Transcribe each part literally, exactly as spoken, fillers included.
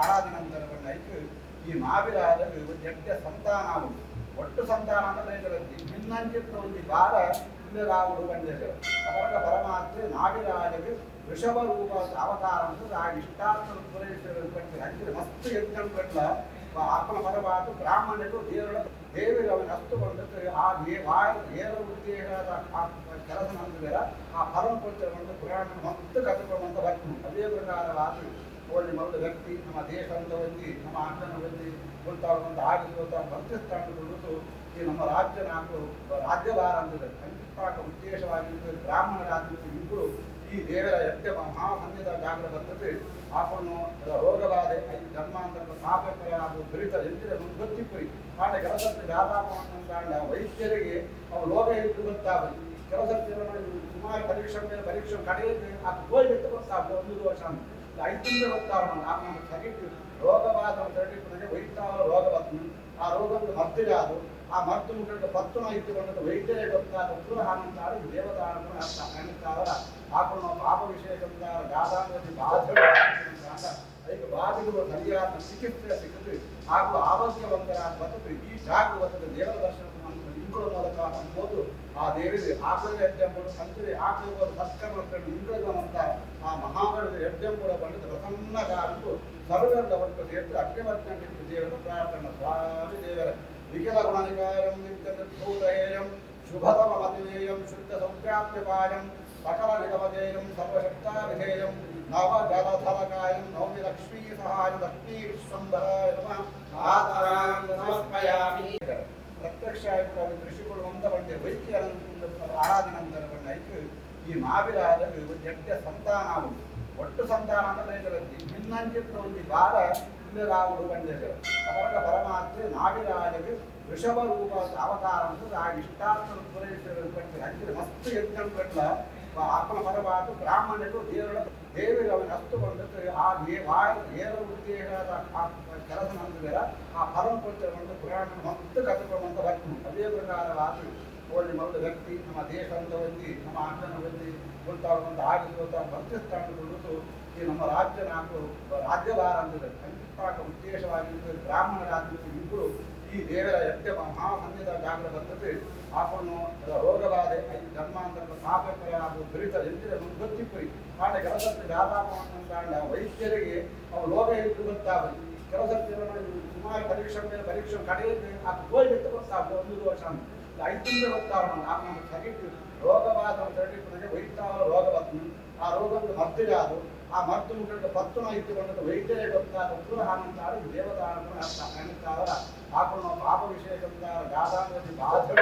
ಆರಾಧನಂತರವನ್ನೈತು ಈ ಮಾವಿರಾಜರು ಎಂಟೆ ಸಂತಾನವು ಒಟ್ಟು ಸಂತಾನ ಅಂದರೆ ಭಿನ್ನಂಚಿತ್ರ ಒಂದು ಬಾರ ಇಲ್ಲರಾವುಡು ಬಂದಿದ್ದರು ಅವರ ಪರಮಾತ್ಮ ನಾವಿರಾಜರು ವೃಷಭ ರೂಪ ಅವತಾರ ಅಂತ ಆ ಇಷ್ಟಾರ್ಥ ಪೂರೈಸಿದ ಅಂದ್ರೆ ಮಸ್ತ್ ಯಜ್ಞ ಕಟ್ಲ ಆತ್ಮ ಪರವಾದ ಬ್ರಾಹ್ಮಣರು ದೇವರ ದೇವರ ನಷ್ಟು ಬಂದದ್ದು ಆ ದೇವ ಉದ್ದೇಶದ ಕೆಲಸ ನಂತರ ಆ ಪರಂಪರೆ ಪುರಾಣ ಮತ್ತು ಕಥೆಗಳನ್ನು ಬರ್ತೀನಿ ಅದೇ ಪ್ರಕಾರವಾದ ಒಳ್ಳೆ ಮೊದಲ ವ್ಯಕ್ತಿ ನಮ್ಮ ದೇಶ ಅಂತ ಬಂದು ನಮ್ಮ ಅಣ್ಣನ ಬಂದು ಮುಂತಾಗುವಂಥ ಆಗಿರುವಂಥ ಭಕ್ತಿಸ್ಥಾನಗಳು ಈ ನಮ್ಮ ರಾಜ್ಯ ನಾವು ರಾಜ್ಯಭಾರ ಅಂತಿದೆ ಖಂಡಿತ ಉದ್ದೇಶವಾಗಿದ್ದು ಬ್ರಾಹ್ಮಣ ರಾಜ್ಯ ಇಬ್ಬರು ಈ ದೇವರ ಯಜ್ಞ ಮಹಾಮನ್ಯದ ಜಾಗರ ಬರ್ತದೆ ಆಪನ್ನು ರೋಗಬಾಧೆ ಐದು ಜನ್ಮಾಂತರ ಸಾಪಕರ ಹಾಗೂ ದುರಿತ ಎಂತಿನ ಗೊತ್ತಿಪ್ಪರಿ ಕಾಂಡ ಕೆಲಸಕ್ಕೆ ವ್ಯಾಪಾರ ವೈದ್ಯರಿಗೆ ಅವು ಲೋಕ ಇದ್ದು ಗೊತ್ತಾಗಲಿ ಕೆಲಸಕ್ಕೆ ಸುಮಾರು ಪರೀಕ್ಷೆ ಮೇಲೆ ಪರೀಕ್ಷೆ ಕಡೆಯಲ್ಲಿ ಆ ಗೋಲ್ಡ್ ಎತ್ತು ಗೊತ್ತಾಗ್ತದೆ ಒಂದು ವರ್ಷ ಐದು ಗೊತ್ತಾಗ ಆತ್ಮ ಸರಿಟ್ಟು ರೋಗಬಾಧ ಸರಿಟ್ಟು ವೈದ್ಯ ರೋಗ ಬರ್ತದೆ ಆ ರೋಗಕ್ಕೆ ಮದ್ದಿರಾದು ಆ ಮದ್ದು ಮುಖಕ್ಕೆ ಪತ್ತನ ಇಟ್ಟುಕೊಂಡ ವೈದ್ಯರೇ ಗೊತ್ತಾದ ಪುರಹಾನಂತಾರು ದೇವದಾನವನ್ನು ಅರ್ಥ ಕಾಣಿಸ್ತಾರ ಆಪಣ ಪಾಪ ವಿಷಯಕಂತಾರ ಗಾದಾಂಗತಿ ಬಾಧೆ ಅದಕ್ಕೆ ಬಾಧೆಗಳು ಸರಿಯಾದ ಚಿಕಿತ್ಸೆ ಸಿಗುತ್ತೆ ಹಾಗೂ ಆರೋಗ್ಯವಂತರಾದ ಬರ್ತದೆ ಈ ಜಾಗ ಬರ್ತದೆ ದೇವರ ದರ್ಶನ ಇಂಗಳ ಮೂಲಕ ಅನ್ಬೋದು ಆ ದೇವಿಗೆ ಆಕಳ ಯಜ್ಞಗಳು ಅಂದರೆ ಆಕಳ ಸತ್ಕರ್ಮ ಇಂದ್ರಗವಂತ ಆ ಮಹಾಗಣ ಯಜ್ಞ ಕೂಡ ಬಂದಿದ್ದು ಪ್ರಸನ್ನ ಕಾಲಕ್ಕೂ ಸರ್ವದ ಒಂದು ಸೇರ್ತು ಅಗ್ನಿವರ್ಧನ ದೇವರ ಪ್ರಾರ್ಥನಾ ಸ್ವಾಮಿ ದೇವರ ವಿಕಲ ಗುಣನಿಕಾಯಂ ನಿತ್ಯೂತೇಯಂ ಶುಭತಮ ಮತಿನೇಯಂ ಶುದ್ಧ ಸಂಪ್ರಾಪ್ಯಪಾಯಂ ಸಕಲ ನಿಗಮಜೇಯಂ ಸರ್ವಶಕ್ತಾವಿಧೇಯಂ ನವ ಜಲಧರಕಾಯಂ ನವಮಿ ಲಕ್ಷ್ಮೀ ಸಹಾಯ ಲಕ್ಷ್ಮೀ ವಿಶ್ವಂಭರಾಯ ನಮಃ ಆದರಾಂ ನಮಸ್ಮಯಾಮಿ ಪ್ರತ್ಯಕ್ಷ ಋಷಿಗಳು ಒಂದ ಬಂದೆ ವೈದ್ಯ ಆರಾಧನಂತರವನ್ನೈತು ಈ ಮಾವಿರಾಜರು ಎಂಟೆ ಸಂತಾನವು ಒಟ್ಟು ಸಂತಾನ ಅಂದರೆ ಭಿನ್ನಂಚಿತ್ರ ಒಂದು ಬಾರ ಇಲ್ಲರಾವುಡು ಬಂದಿದ್ದರು ಅವರ ಪರಮಾತ್ಮ ನಾವಿರಾಜರು ವೃಷಭ ರೂಪ ಅವತಾರ ಅಂತ ಆ ಇಷ್ಟಾರ್ಥ ಪೂರೈಸಿದ ಅಂದ್ರೆ ಮಸ್ತ್ ಯಜ್ಞ ಕಟ್ಲ ಆತ್ಮ ಪರವಾದ ಬ್ರಾಹ್ಮಣರು ದೇವರ ದೇವರ ನಷ್ಟು ಬಂದದ್ದು ಆ ದೇವ ಉದ್ದೇಶದ ಕೆಲಸ ನಂತರ ಆ ಪರಂಪರೆ ಪುರಾಣ ಮತ್ತು ಕಥೆಗಳನ್ನು ಬರ್ತೀನಿ ಅದೇ ಪ್ರಕಾರವಾದ ಒಳ್ಳೆ ಮೊದಲ ವ್ಯಕ್ತಿ ನಮ್ಮ ದೇಶ ಅಂತ ಬಂದು ನಮ್ಮ ಅಣ್ಣನ ಬಂದು ಮುಂತಾಗುವಂಥ ಆಗಿರುವಂಥ ಭಕ್ತಿಸ್ಥಾನಗಳು ಈ ನಮ್ಮ ರಾಜ್ಯ ನಾವು ರಾಜ್ಯಭಾರ ಅಂತಿದೆ ಖಂಡಿತ ಉದ್ದೇಶವಾಗಿದ್ದು ಬ್ರಾಹ್ಮಣ ರಾಜ್ಯ ಇಬ್ಬರು ಈ ದೇವರ ಯಜ್ಞ ಮಹಾಮನ್ಯದ ಜಾಗರ ಬರ್ತದೆ ಆಪನ್ನು ರೋಗಬಾಧೆ ಐದು ಜನ್ಮಾಂತರ ಸಾಪಕರ ಹಾಗೂ ದುರಿತ ಎಂತಿನ ಗೊತ್ತಿಪ್ಪರಿ ಕಾಂಡ ಕೆಲಸಕ್ಕೆ ವ್ಯಾಪಾರ ವೈದ್ಯರಿಗೆ ಅವು ಲೋಕ ಇದ್ದು ಗೊತ್ತಾಗಲಿ ಕೆಲಸಕ್ಕೆ ಸುಮಾರು ಪರೀಕ್ಷೆ ಮೇಲೆ ಪರೀಕ್ಷೆ ಕಡೆಯಲ್ಲಿ ಆ ಗೋಲ್ಡ್ ಎತ್ತು ಗೊತ್ತಾಗ್ತದೆ ಒಂದು ವರ್ಷ ಐದು ಗೊತ್ತಾಗ ಆತ್ಮ ಸರಿಟ್ಟು ರೋಗಬಾಧ ಸರಿಟ್ಟು ವೈದ್ಯ ರೋಗ ಬರ್ತದೆ ಆ ರೋಗಕ್ಕೆ ಮದ್ದಿರಾದು ಆ ಮದ್ದು ಮುಖಕ್ಕೆ ಪತ್ತನ ಇಟ್ಟುಕೊಂಡ ವೈದ್ಯರೇ ಗೊತ್ತಾದ ಪುರಹಾನಂತಾರು ದೇವದಾನವನ್ನು ಅರ್ಥ ಕಾಣಿಸ್ತಾರ ಆಪಣ ಪಾಪ ವಿಷಯಕಂತಾರ ಗಾದಾಂಗತಿ ಬಾಧೆ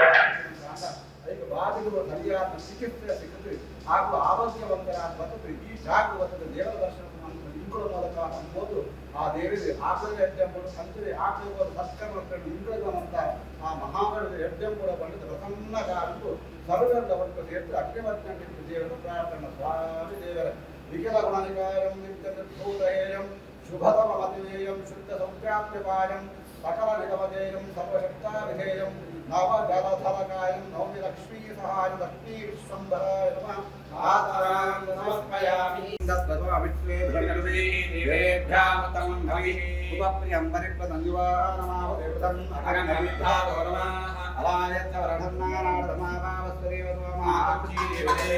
ಅದಕ್ಕೆ ಬಾಧೆಗಳು ಸರಿಯಾದ ಚಿಕಿತ್ಸೆ ಸಿಗುತ್ತೆ ಹಾಗೂ ಆರೋಗ್ಯವಂತರಾದ ಬರ್ತದೆ ಈ ಜಾಗ ಬರ್ತದೆ ದೇವರ ದರ್ಶನ ಇಂಗಳ ಮೂಲಕ ಅನ್ಬೋದು ಆ ದೇವಿಗೆ ಆಕಳ ಯಜ್ಞಗಳು ಅಂದರೆ ಆಕಳ ಸತ್ಕರ್ಮ ಇಂದ್ರಗವಂತ ಆ ಮಹಾಗಣ ಯಜ್ಞ ಕೂಡ ಬಂದಿದ್ದು ಪ್ರಸನ್ನ ಕಾಲಕ್ಕೂ ಸರ್ವದ ಒಂದು ಸೇರ್ತು ಅಗ್ನಿವರ್ಧನ ದೇವರ ಪ್ರಾರ್ಥನಾ ಸ್ವಾಮಿ ದೇವರ ವಿಕಲ ಗುಣನಿಕಾಯಂ ನಿತ್ಯೂತೇಯಂ ಶುಭತಮ ಮತಿನೇಯಂ ಶುದ್ಧ ಸಂಪ್ರಾಪ್ಯಪಾಯಂ ಸಕಲ ನಿಗಮಜೇಯಂ ಸರ್ವಶಕ್ತಾವಿಧೇಯಂ ನವ ಜಲಧರಕಾಯಂ ನವಮಿ ಲಕ್ಷ್ಮೀ ಸಹಾಯ ಲಕ್ಷ್ಮೀ ವಿಶ್ವಂಭರಾಯ ನಮಃ ಆದರಾಂ ನಮಸ್ಮಯಾಮಿ ತದ್ವತ್ವ ವಿಶ್ವೇ ಭಗವೇ ದೇವೇಭ್ಯಾಂ ತಮಂ ಭವಿ ಉಪಪ್ರಿಯಂ ಪರಿಪ್ರತಂಜುವಾನಮಾವ ದೇವತಂ ಅಗನವಿದ್ಧಾದೋ ನಮಃ ಅಲಾಯತ್ತ ವರಣನ್ನಾನಾಡಮಾವಾವಸ್ವರೇವ ಮಹಾಂಜೀ ದೇವೇ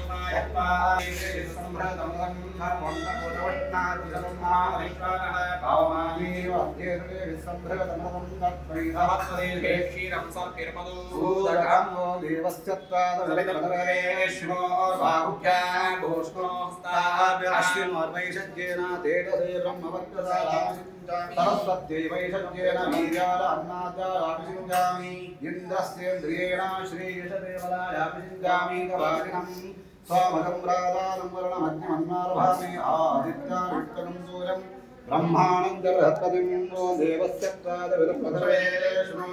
इंद्रस्येन्द्रियेण श्रीयशदेवलायाभिषिञ्जामि कवारिणम् स्वामकं राधानं वर्णमध्यमन्मारभामि आदित्यानुष्टकं सूर्यं ब्रह्माणं जलहत्पतिं नो देवस्य प्रादविदपदवेष्णो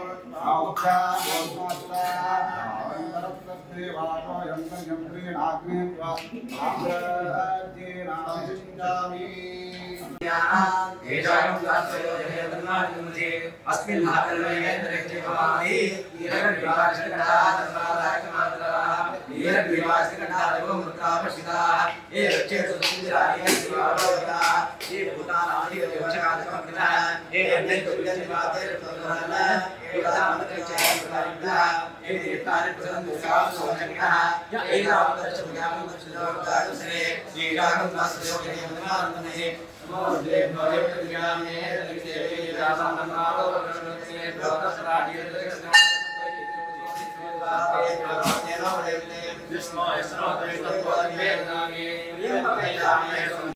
अस्मिन् This noise, not the